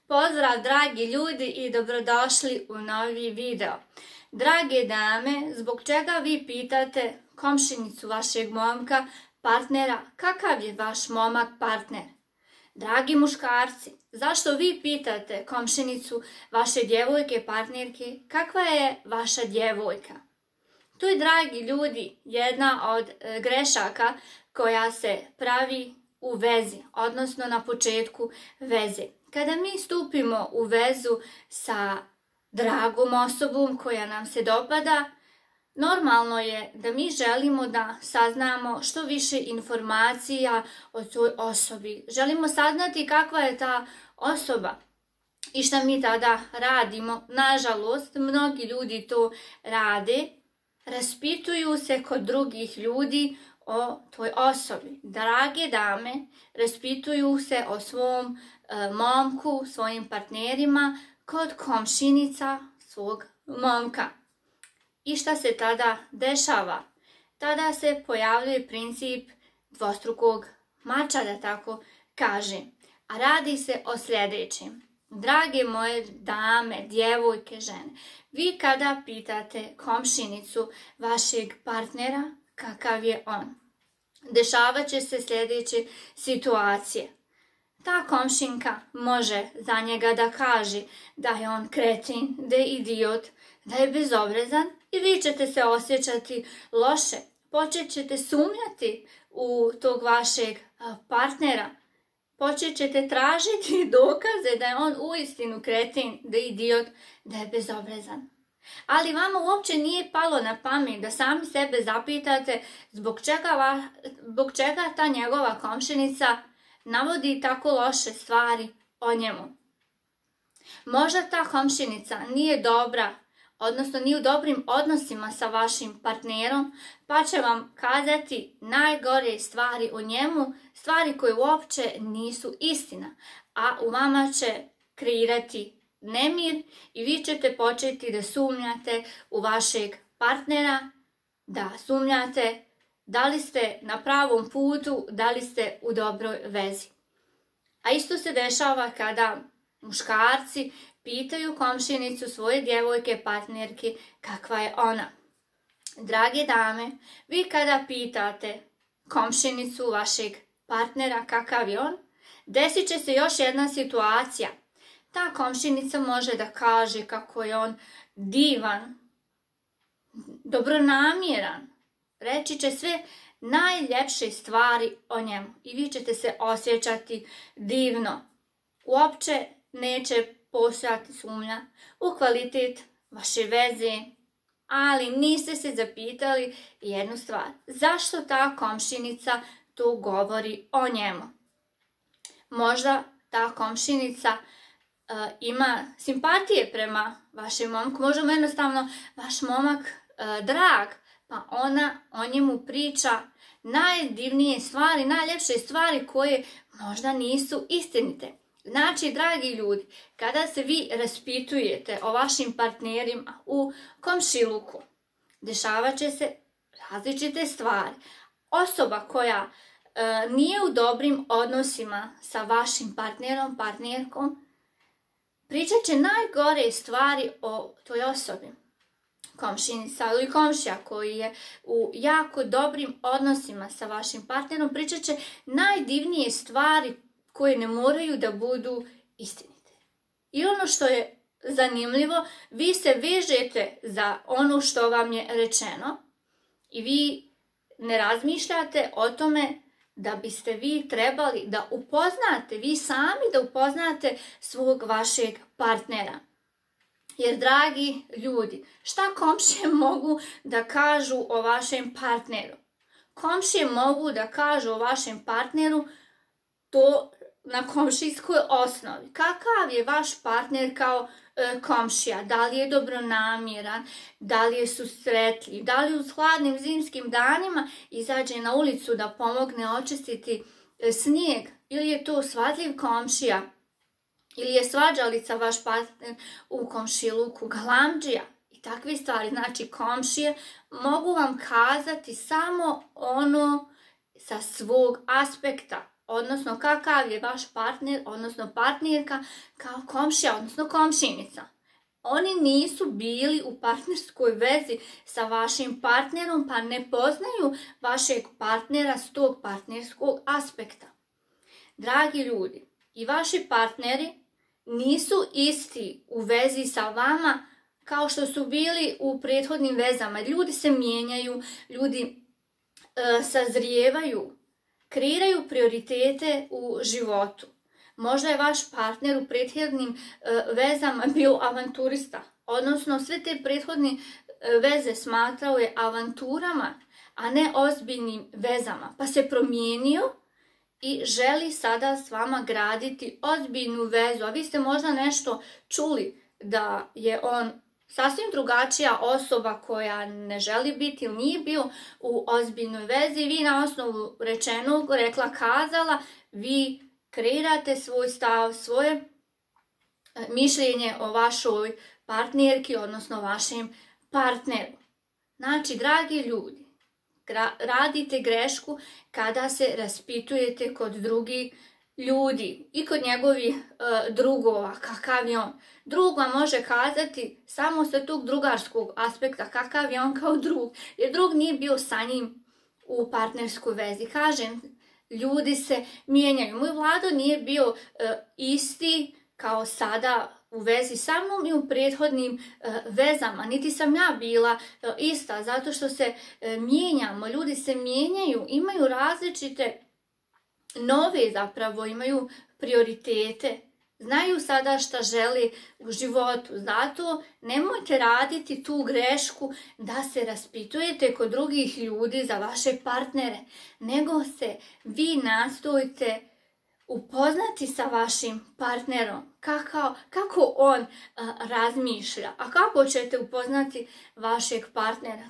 Pozdrav dragi ljudi i dobrodošli u novi video. Drage dame, zbog čega vi pitate komšinicu vašeg momka, partnera, kakav je vaš momak partner? Dragi muškarci, zašto vi pitate komšinicu vaše djevojke, partnerke, kakva je vaša djevojka? To je, dragi ljudi, jedna od grešaka koja se pravi u vezi, odnosno na početku veze. Kada mi stupimo u vezu sa dragom osobom koja nam se dopada, normalno je da mi želimo da saznamo što više informacija o toj osobi. Želimo saznati kakva je ta osoba i šta mi tada radimo. Nažalost, mnogi ljudi to rade, raspituju se kod drugih ljudi o toj osobi. Drage dame, raspituju se o svom momku, svojim partnerima kod komšinica svog momka. I šta se tada dešava? Tada se pojavljuje princip dvostrukog mača, da tako kažem. A radi se o sljedećem. Drage moje dame, djevojke, žene, vi kada pitate komšinicu vašeg partnera kakav je on, dešavat će se sljedeće situacije. Ta komšinka može za njega da kaže da je on kretin, da je idiot, da je bezobrazan i vi ćete se osjećati loše. Počet ćete sumnjati u tog vašeg partnera. Počet ćete tražiti dokaze da je on uistinu kretin, da je idiot, da je bezobrazan. Ali vama uopće nije palo na pamet da sami sebe zapitate zbog čega ta njegova komšinica navodi tako loše stvari o njemu. Možda ta komšinica nije dobra, odnosno nije u dobrim odnosima sa vašim partnerom, pa će vam kazati najgore stvari o njemu, stvari koje uopće nisu istina, a u vama će kreirati nemir i vi ćete početi da sumnjate u vašeg partnera, da sumnjate da li ste na pravom putu, da li ste u dobroj vezi. A isto se dešava kada muškarci pitaju komšinicu svoje djevojke, partnerke, kakva je ona. Drage dame, vi kada pitate komšinicu vašeg partnera kakav je on, desit će se još jedna situacija. Ta komšinica može da kaže kako je on divan, dobronamjeran, reći će sve najljepše stvari o njemu i vi ćete se osjećati divno. Uopće neće postojati sumnja u kvalitet vaše veze, ali niste se zapitali jednu stvar. Zašto ta komšinica to govori o njemu? Možda ta komšinica ima simpatije prema vašem momku, možda mu jednostavno vaš momak drag, pa ona o njemu priča najdivnije stvari, najljepše stvari koje možda nisu istinite. Znači, dragi ljudi, kada se vi raspitujete o vašim partnerima u komšiluku, dešavat će se različite stvari. Osoba koja nije u dobrim odnosima sa vašim partnerom, partnerkom, pričat će najgore stvari o toj osobi. Komšinica ili komšija koji je u jako dobrim odnosima sa vašim partnerom pričat će najdivnije stvari koje ne moraju da budu istinite. I ono što je zanimljivo, vi se vežete za ono što vam je rečeno i vi ne razmišljate o tome da biste vi trebali da upoznate, vi sami da upoznate svog vašeg partnera. Jer, dragi ljudi, šta komšije mogu da kažu o vašem partneru? Komšije mogu da kažu o vašem partneru to na komšijskoj osnovi. Kakav je vaš partner kao komšija? Da li je dobronamjeran? Da li je susretljiv? Da li u hladnim zimskim danima izađe na ulicu da pomogne očistiti snijeg? Ili je to svadljiv komšija? Ili je svađalica vaš partner u komšiluku, galamdžija i takve stvari. Znači, komšije mogu vam kazati samo ono sa svog aspekta. odnosno kakav je vaš partner, odnosno partnerka kao komšija, odnosno komšinica. Oni nisu bili u partnerskoj vezi sa vašim partnerom, pa ne poznaju vašeg partnera s tog partnerskog aspekta. Dragi ljudi, i vaši partneri nisu isti u vezi sa vama kao što su bili u prethodnim vezama. Ljudi se mijenjaju, ljudi sazrijevaju, kreiraju prioritete u životu. Možda je vaš partner u prethodnim vezama bio avanturista, odnosno sve te prethodne veze smatrao je avanturama, a ne ozbiljnim vezama, pa se promijenio i želi sada s vama graditi ozbiljnu vezu, a vi ste možda nešto čuli da je on sasvim drugačija osoba koja ne želi biti ili nije bio u ozbiljnoj vezi. Vi na osnovu rečenog, rekla, kazala, vi kreirate svoj stav, svoje mišljenje o vašoj partnerki, odnosno vašem partneru. Znači, dragi ljudi, radite grešku kada se raspitujete kod drugih ljudi i kod njegovih drugova, kakav je on. Drug vam može kazati samo sa tog drugarskog aspekta kakav je on kao drug, jer drug nije bio sa njim u partnerskoj vezi. Kažem, ljudi se mijenjaju. Moj Vlado nije bio isti kao sada u vezi sa mnom i u prethodnim vezama. Niti sam ja bila ista, zato što se mijenjamo. Ljudi se mijenjaju, imaju različite nove zapravo, imaju prioritete. Znaju sada šta želi u životu. Zato nemojte raditi tu grešku da se raspitujete kod drugih ljudi za vaše partnere, nego se vi nastojite upoznati sa vašim partnerom, kako on razmišlja. A kako ćete upoznati vašeg partnera?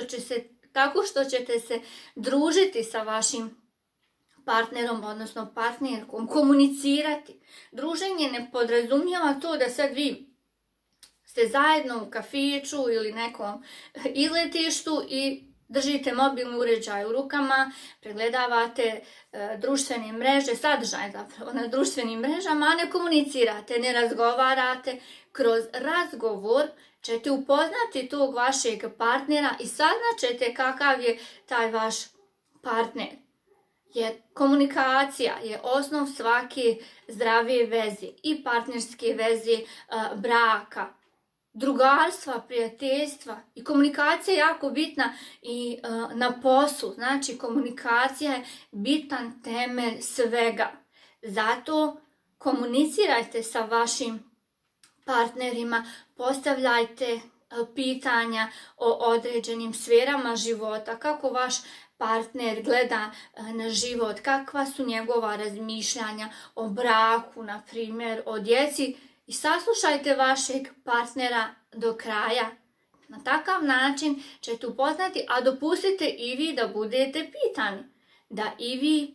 Tako što ćete se družiti sa vašim partnerom, odnosno partnerkom, komunicirati. Druženje ne podrazumijeva to da sad vi ste zajedno u kafiću ili nekom izletištu i držite mobilni uređaj u rukama, pregledavate društvene mreže, sadržaj zapravo na društvenim mrežama, a ne komunicirate, ne razgovarate. Kroz razgovor ćete upoznati tog vašeg partnera i saznaćete kakav je taj vaš partner. Jer komunikacija je osnov svake zdrave veze i partnerske veze, braka, drugarstva, prijateljstva. I komunikacija je jako bitna i na poslu. Znači, komunikacija je bitan temelj svega. Zato komunicirajte sa vašim partnerima, postavljajte pitanja o određenim sferama života, kako vaš partner gleda na život, kakva su njegova razmišljanja o braku, na primjer, o djeci, i saslušajte vašeg partnera do kraja. Na takav način ćete upoznati, a dopustite i vi da budete pitani, da i vi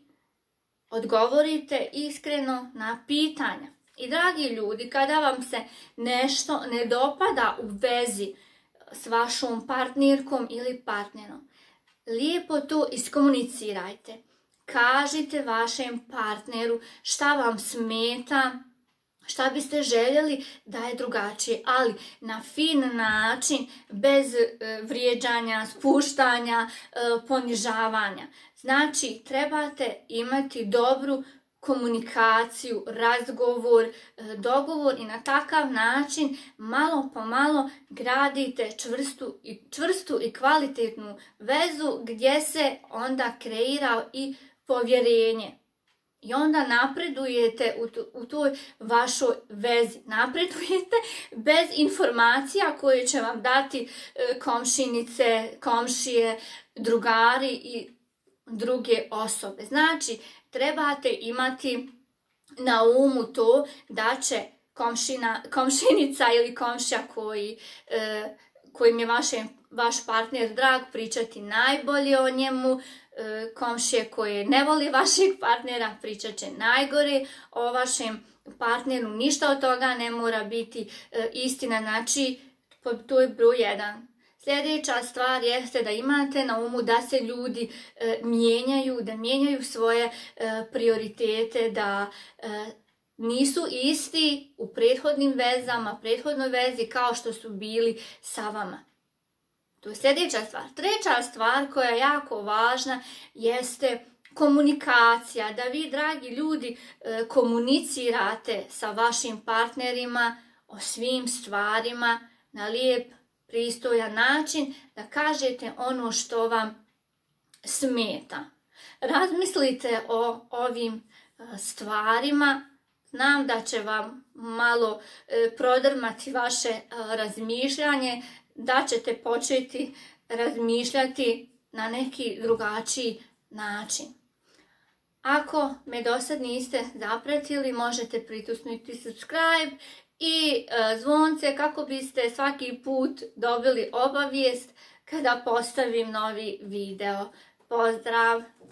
odgovorite iskreno na pitanja. I dragi ljudi, kada vam se nešto ne dopada u vezi s vašom partnerkom ili partnerom, lijepo to iskomunicirajte. Kažite vašem partneru šta vam smeta, šta biste željeli da je drugačije, ali na fin način, bez vrijeđanja, spuštanja, ponižavanja. Znači, trebate imati dobru komunikaciju, razgovor, dogovor i na takav način malo po malo gradite čvrstu i kvalitetnu vezu gdje se onda kreira i povjerenje. I onda napredujete u toj vašoj vezi. Napredujete bez informacija koje će vam dati komšinice, komšije, drugari i druge osobe. Znači, trebate imati na umu to da će komšinica ili komšija kojim je vaš partner drag pričati najbolje o njemu, komšije koje ne voli vašeg partnera pričat će najgore o vašem partneru. Ništa od toga ne mora biti istina. Znači, to je broj 1. Sljedeća stvar jeste da imate na umu da se ljudi da mijenjaju svoje prioritete, da nisu isti u prethodnim vezama, prethodnoj vezi kao što su bili sa vama. To je sljedeća stvar. Treća stvar koja je jako važna jeste komunikacija, da vi, dragi ljudi, komunicirate sa vašim partnerima o svim stvarima na lijep, pristojan način, da kažete ono što vam smeta. Razmislite o ovim stvarima. Znam da će vam malo prodrmati vaše razmišljanje, da ćete početi razmišljati na neki drugačiji način. Ako me do sad niste zapratili, možete pritisnuti subscribe i zvonce kako biste svaki put dobili obavijest kada postavim novi video. Pozdrav!